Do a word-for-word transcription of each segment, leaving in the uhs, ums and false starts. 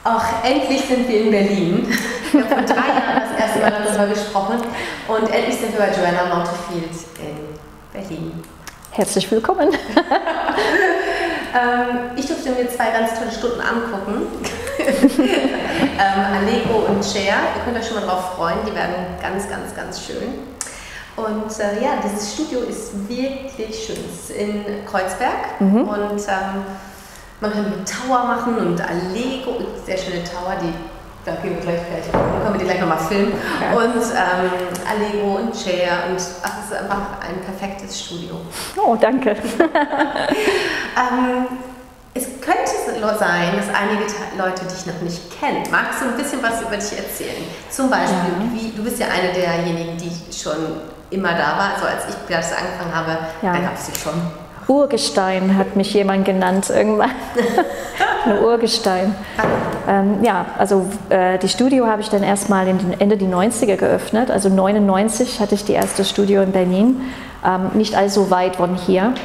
Ach, endlich sind wir in Berlin. Wir haben vor drei Jahren das erste Mal darüber gesprochen und endlich sind wir bei Joanna Montefield in Berlin. Herzlich willkommen. ähm, ich durfte mir zwei ganz tolle Stunden angucken. ähm, Allegro und Cher. Ihr könnt euch schon mal drauf freuen, die werden ganz, ganz, ganz schön. Und äh, ja, dieses Studio ist wirklich schön. Es ist in Kreuzberg mhm. und ähm, man kann hier Tower machen und Allegro, sehr schöne Tower, die, da gehen wir gleich gleich, können wir die gleich nochmal filmen. Okay. Und ähm, Allegro und Cher und ach, es ist einfach ein perfektes Studio. Oh, danke. ähm, es könnte sein, dass einige Leute dich noch nicht kennen. Magst du ein bisschen was über dich erzählen? Zum Beispiel, ja. wie, du bist ja eine derjenigen, die schon immer da war. Also als ich das angefangen habe, ja. da gab es sie schon. Urgestein hat mich jemand genannt irgendwann. Ein Urgestein. Ähm, ja, also äh, die Studio habe ich dann erstmal in den Ende der neunziger geöffnet. Also neunundneunzig hatte ich die erste Studio in Berlin, ähm, nicht allzu weit von hier.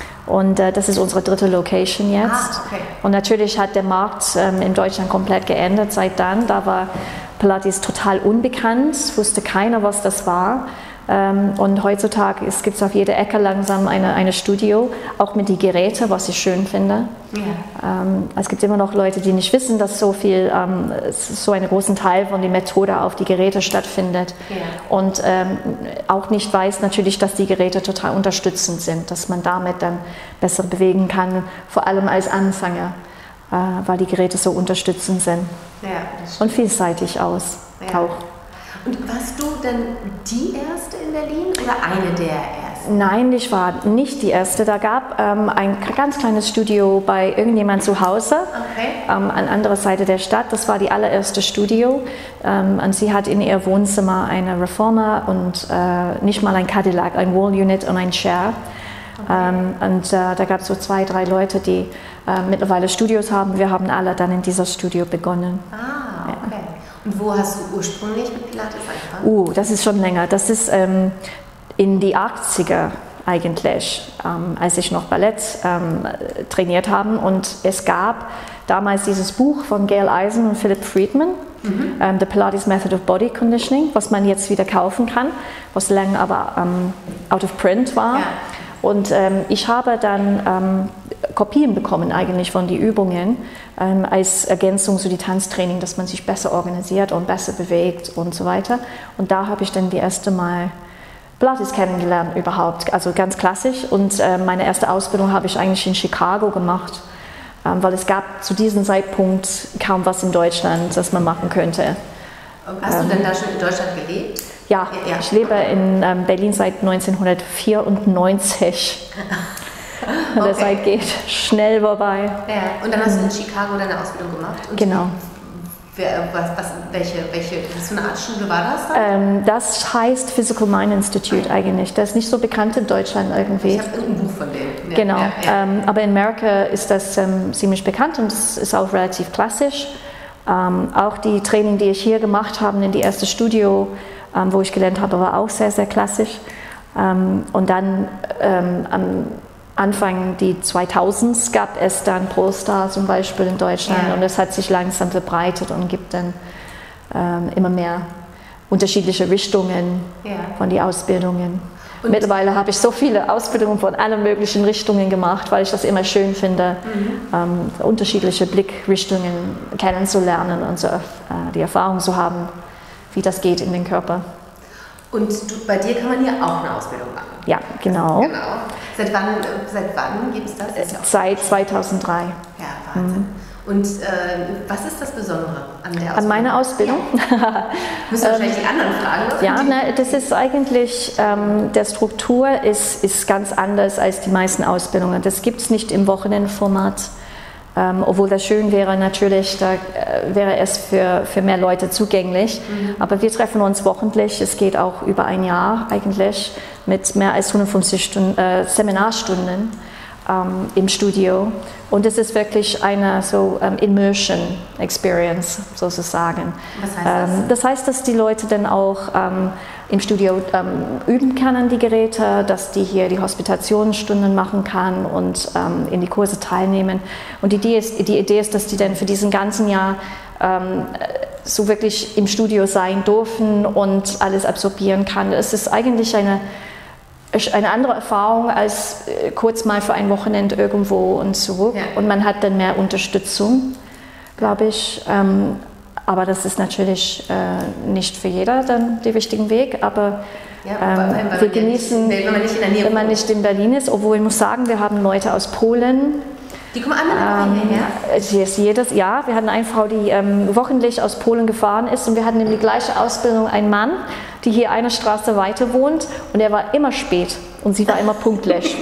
Und äh, das ist unsere dritte Location jetzt. Ah, okay. Und natürlich hat der Markt ähm, in Deutschland komplett geändert seit dann. Da war Pilates total unbekannt, wusste keiner, was das war. Ähm, und heutzutage gibt es auf jeder Ecke langsam eine, eine Studio, auch mit den Geräten, was ich schön finde. Ja. Ähm, es gibt immer noch Leute, die nicht wissen, dass so viel, ähm, so einen großen Teil von der Methode auf die Geräte stattfindet. Ja. Und ähm, auch nicht weiß natürlich, dass die Geräte total unterstützend sind, dass man damit dann besser bewegen kann, vor allem als Anfänger, äh, weil die Geräte so unterstützend sind. Ja, und vielseitig aus, ja. auch. Und warst du denn die Erste in Berlin oder eine der Ersten? Nein, ich war nicht die Erste. Da gab ähm, ein ganz kleines Studio bei irgendjemand zu Hause, okay. ähm, an anderer Seite der Stadt. Das war die allererste Studio. Ähm, und sie hat in ihr Wohnzimmer eine Reformer und äh, nicht mal ein Cadillac, ein Wall Unit und ein Chair. Okay. Ähm, und äh, da gab es so zwei, drei Leute, die äh, mittlerweile Studios haben. Wir haben alle dann in dieser Studio begonnen. Ah, okay. Ja. Und wo hast du ursprünglich mit Pilates angefangen? Uh, das ist schon länger. Das ist ähm, in die achtziger eigentlich, ähm, als ich noch Ballett ähm, trainiert habe. Und es gab damals dieses Buch von Gail Eisen und Philip Friedman, mhm. ähm, The Pilates Method of Body Conditioning, was man jetzt wieder kaufen kann, was lange aber ähm, out of print war. Ja. Und ähm, ich habe dann ähm, Kopien bekommen eigentlich von den Übungen ähm, als Ergänzung zu dem Tanztraining, dass man sich besser organisiert und besser bewegt und so weiter. Und da habe ich dann die erste Mal Pilates kennengelernt überhaupt, also ganz klassisch. Und äh, meine erste Ausbildung habe ich eigentlich in Chicago gemacht, ähm, weil es gab zu diesem Zeitpunkt kaum was in Deutschland, das man machen könnte. Hast ähm, du denn da schon in Deutschland gelebt? Ja, ja, ja. Ich lebe in ähm, Berlin seit neunzehnhundertvierundneunzig. Und okay. Die Zeit geht schnell vorbei. Ja. Und dann hast du in Chicago deine Ausbildung gemacht? Und genau. Wer, was, was, welche, welche, was für eine Art Schule war das dann? Ähm, das heißt Physical Mind Institute eigentlich. Das ist nicht so bekannt in Deutschland irgendwie. Ich habe ein Buch von denen. Ja, genau, ja, ja. Ähm, aber in Amerika ist das ähm, ziemlich bekannt und es ist auch relativ klassisch. Ähm, auch die Training, die ich hier gemacht habe in die erste Studio, ähm, wo ich gelernt habe, war auch sehr, sehr klassisch. Ähm, und dann ähm, am Anfang die zweitausends gab es dann ProStar zum Beispiel in Deutschland, ja. Und es hat sich langsam verbreitet und gibt dann ähm, immer mehr unterschiedliche Richtungen, ja. Von den Ausbildungen. Und mittlerweile habe ich so viele Ausbildungen von allen möglichen Richtungen gemacht, weil ich das immer schön finde, mhm. ähm, unterschiedliche Blickrichtungen kennenzulernen und so, äh, die Erfahrung zu haben, wie das geht in den Körper. Und du, bei dir kann man hier auch eine Ausbildung machen? Ja, genau. genau. Seit wann, seit wann gibt es das? das ja seit zweitausenddrei. Ja, Wahnsinn. Mhm. Und äh, was ist das Besondere an der Ausbildung? An meiner Ausbildung? Ja. Müssen wir wahrscheinlich die anderen fragen. Oder? Ja, ne, das ist eigentlich, ähm, der Struktur ist, ist ganz anders als die meisten Ausbildungen. Das gibt es nicht im Wochenendformat. Ähm, obwohl das schön wäre, natürlich, da äh, wäre es für, für mehr Leute zugänglich. Mhm. Aber wir treffen uns wochentlich, es geht auch über ein Jahr eigentlich, mit mehr als hundertfünfzig Stunden, äh, Seminarstunden. ähm, im Studio. Und es ist wirklich eine so ähm, Immersion Experience sozusagen. Was heißt das? Ähm, das heißt, dass die Leute dann auch ähm, im Studio ähm, üben können, die Geräte, dass die hier die Hospitationsstunden machen kann und ähm, in die Kurse teilnehmen. Und die Idee ist, die Idee ist, dass die dann für diesen ganzen Jahr ähm, so wirklich im Studio sein dürfen und alles absorbieren kann. Es ist eigentlich eine eine andere Erfahrung als äh, kurz mal für ein Wochenende irgendwo und zurück. Ja. Und man hat dann mehr Unterstützung, glaube ich. Ähm, aber das ist natürlich äh, nicht für jeder dann der richtige Weg. Aber ja, ähm, wir genießen, nicht, wenn man nicht in der Nähe wenn man nicht in Berlin ist. Obwohl ich muss sagen, wir haben Leute aus Polen. Die kommen alle ähm, hierher? Jedes Jahr. Wir hatten eine Frau, die ähm, wöchentlich aus Polen gefahren ist und wir hatten in die gleiche Ausbildung einen Mann, die hier eine Straße weiter wohnt und er war immer spät und sie war immer pünktlich.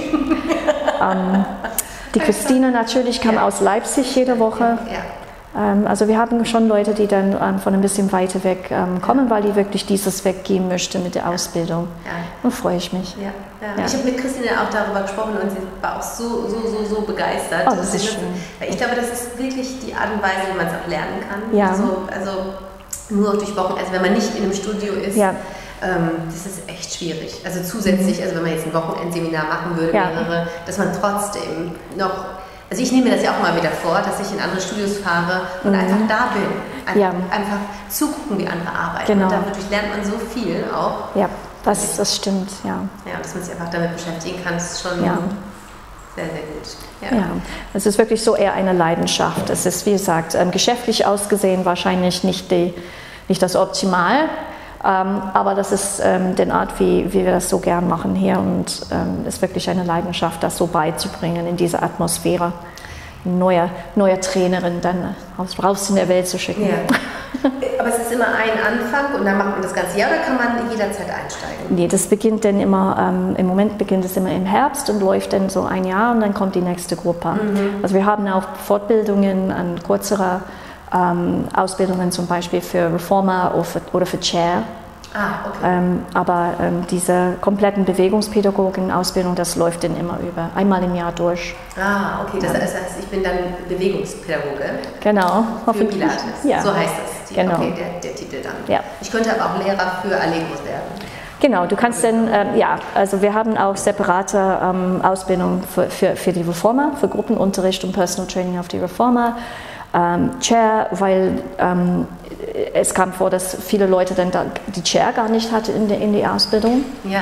ähm, die Christine natürlich kam ja. aus Leipzig jede Woche. Ja. Ähm, also wir haben schon Leute, die dann ähm, von ein bisschen weiter weg ähm, kommen, weil die wirklich dieses weggehen möchten mit der Ausbildung. Ja. Und freue ich mich. Ja. Ja. Ja. Ich habe mit Christine auch darüber gesprochen und sie war auch so, so, so, so begeistert. Oh, das ist schön. Weil ich glaube, das ist wirklich die Art und Weise, wie man es auch lernen kann. Ja. Also, also nur durch Wochen, also wenn man nicht in einem Studio ist, ja. ähm, das ist echt schwierig. Also zusätzlich, also wenn man jetzt ein Wochenendseminar machen würde, ja. mehrere, dass man trotzdem noch, also ich nehme mir das ja auch mal wieder vor, dass ich in andere Studios fahre und mhm. einfach da bin. Einfach, ja. einfach zugucken, wie andere arbeiten. Genau. Und dadurch lernt man so viel auch. Ja, das, das stimmt, ja. Ja, dass man sich einfach damit beschäftigen kann, ist schon ja. sehr, sehr gut. Ja. ja, es ist wirklich so eher eine Leidenschaft. Es ist, wie gesagt, ähm, geschäftlich ausgesehen wahrscheinlich nicht, die, nicht das Optimal, ähm, aber das ist ähm, die Art, wie, wie wir das so gern machen hier und es ähm, ist wirklich eine Leidenschaft, das so beizubringen in dieser Atmosphäre. Neue, neue Trainerin dann raus in der Welt zu schicken. Ja. Aber es ist immer ein Anfang und dann macht man das ganze Jahr oder kann man jederzeit einsteigen? Nee, das beginnt dann immer, ähm, im Moment beginnt es immer im Herbst und läuft dann so ein Jahr und dann kommt die nächste Gruppe. Mhm. Also wir haben auch Fortbildungen an kürzere ähm, Ausbildungen zum Beispiel für Reformer oder für, oder für Chair. Ah, okay. Ähm, aber ähm, diese kompletten Bewegungspädagogen-Ausbildung, das läuft dann immer über, einmal im Jahr durch. Ah, okay, das heißt, ich bin dann Bewegungspädagoge. Genau. Für Pilates, ja. so heißt das. Die, genau. Okay, der, der Titel dann. Ja. Ich könnte aber auch Lehrer für Allegros werden. Genau, du kannst dann, ähm, ja, also wir haben auch separate ähm, Ausbildung für, für, für die Reformer, für Gruppenunterricht und Personal Training auf die Reformer. Ähm, Chair, weil ähm, es kam vor, dass viele Leute dann da die Chair gar nicht hatten in, in die Ausbildung. Ja.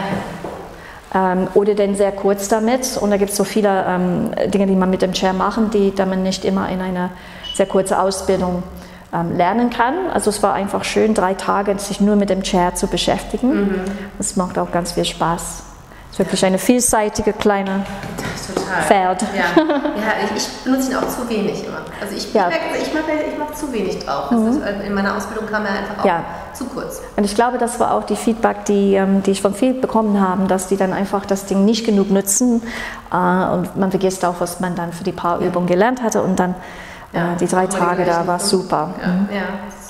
Ähm, oder dann sehr kurz damit. Und da gibt es so viele ähm, Dinge, die man mit dem Chair machen, die dann man nicht immer in einer sehr kurzen Ausbildung ähm, lernen kann. Also es war einfach schön, drei Tage sich nur mit dem Chair zu beschäftigen. Mhm. Das macht auch ganz viel Spaß. Es ist wirklich eine vielseitige kleine Total. Pferd. Ja, ja ich, ich benutze ihn auch zu wenig immer. Also ich, ja. ich, merke, ich mache ich mach zu wenig drauf. Das ist, in meiner Ausbildung kam er einfach auch ja. zu kurz. Und ich glaube, das war auch die Feedback, die, die ich von vielen bekommen habe, dass die dann einfach das Ding nicht genug nutzen äh, und man vergisst auch, was man dann für die paar ja. Übungen gelernt hatte und dann ja. äh, die drei Tage da war super. Ja. Mhm. Ja.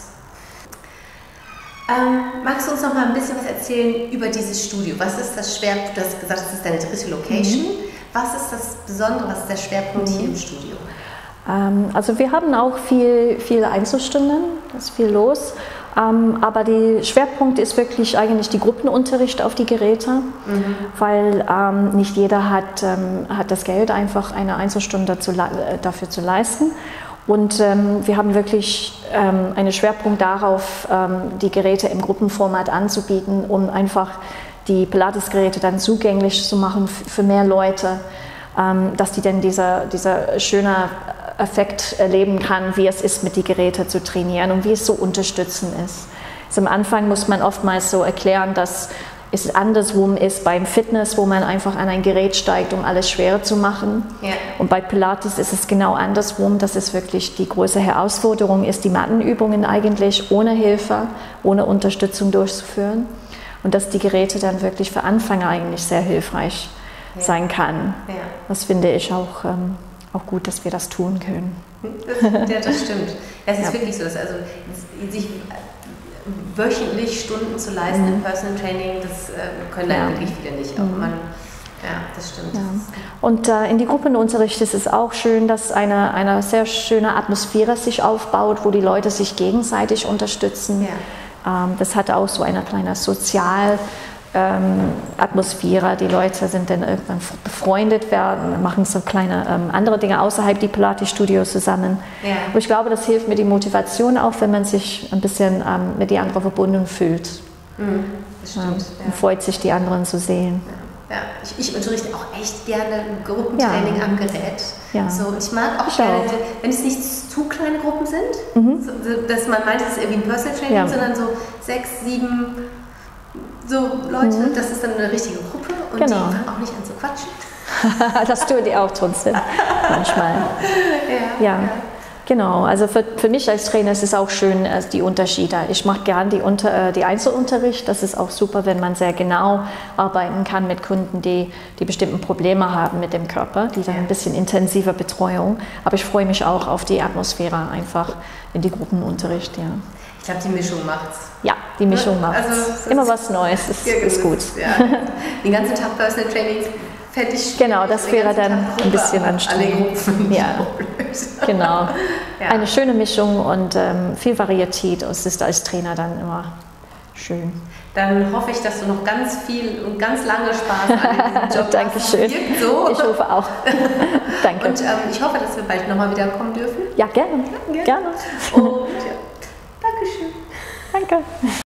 Ähm, magst du uns noch mal ein bisschen was erzählen über dieses Studio? Was ist das Schwerpunkt? Du hast gesagt, das ist deine dritte Location. Mhm. Was ist das Besondere, was ist der Schwerpunkt mhm. hier im Studio? Ähm, also wir haben auch viel, viele Einzelstunden, da ist viel los. Ähm, aber der Schwerpunkt ist wirklich eigentlich die Gruppenunterricht auf die Geräte, mhm. weil ähm, nicht jeder hat, ähm, hat das Geld, einfach eine Einzelstunde zu, dafür zu leisten. Und ähm, wir haben wirklich ähm, einen Schwerpunkt darauf, ähm, die Geräte im Gruppenformat anzubieten, um einfach die Pilates-Geräte dann zugänglich zu machen für mehr Leute, ähm, dass die dann dieser, dieser schöne Effekt erleben kann, wie es ist, mit den Geräten zu trainieren und wie es so unterstützend ist. Also am Anfang muss man oftmals so erklären, dass es andersrum ist beim Fitness, wo man einfach an ein Gerät steigt, um alles schwerer zu machen. Ja. Und bei Pilates ist es genau andersrum, dass es wirklich die große Herausforderung ist, die Mattenübungen eigentlich ohne Hilfe, ohne Unterstützung durchzuführen. Und dass die Geräte dann wirklich für Anfänger eigentlich sehr hilfreich ja. sein kann. Ja. Das finde ich auch, ähm, auch gut, dass wir das tun können. Das, ja, das stimmt. Es ist ja. wirklich so, dass also sich wöchentlich Stunden zu leisten mhm. im Personal Training, das äh, können leider ja. wirklich viele nicht. Auch man Ja, das stimmt. Ja. Und äh, in die Gruppenunterricht ist es auch schön, dass eine, eine sehr schöne Atmosphäre sich aufbaut, wo die Leute sich gegenseitig unterstützen. Ja. Ähm, das hat auch so eine kleine Sozial- Ähm, Atmosphäre, die Leute sind dann irgendwann befreundet werden, machen so kleine ähm, andere Dinge außerhalb die Pilates-Studios zusammen. Ja. Und ich glaube, das hilft mir die Motivation auch, wenn man sich ein bisschen ähm, mit den anderen verbunden fühlt. Mhm, das stimmt. Ähm, ja. Und freut sich, die anderen zu sehen. Ja, ja. Ich, ich unterrichte auch echt gerne Gruppentraining ja. am Gerät. Ja. So, und ich mag auch ich gerne, auch. wenn es nicht zu kleine Gruppen sind, mhm. so, dass man meint, es ist irgendwie ein Personal Training, ja. sondern so sechs, sieben so Leute, mhm. das ist dann eine richtige Gruppe und genau. die fangen auch nicht an zu quatschen. Das tun die auch trotzdem manchmal. Ja, ja. ja. Genau. Also für, für mich als Trainer ist es auch schön, also die Unterschiede. Ich mache gern die, Unter, die Einzelunterricht. Das ist auch super, wenn man sehr genau arbeiten kann mit Kunden, die, die bestimmten Probleme haben mit dem Körper, die dann ja. ein bisschen intensiver Betreuung. Aber ich freue mich auch auf die Atmosphäre einfach in die Gruppenunterricht. Ja. Ich glaube, die Mischung macht's. Ja, die Mischung macht's. Also, immer was Neues ist, ja, ist gut. Ja. Den ganzen Tag Personal Training fände ich genau, das wäre dann ein bisschen anstrengend. Ja, genau. Ja. Eine schöne Mischung und ähm, viel Varietät. Es ist als Trainer dann immer schön. Dann hoffe ich, dass du noch ganz viel und ganz lange Spaß an diesem Job Dankeschön. hast. So. Ich hoffe auch. Danke. Und ähm, ich hoffe, dass wir bald nochmal wiederkommen dürfen. Ja, gerne. Ja, gerne. gerne. Und ja, Dankeschön. Danke.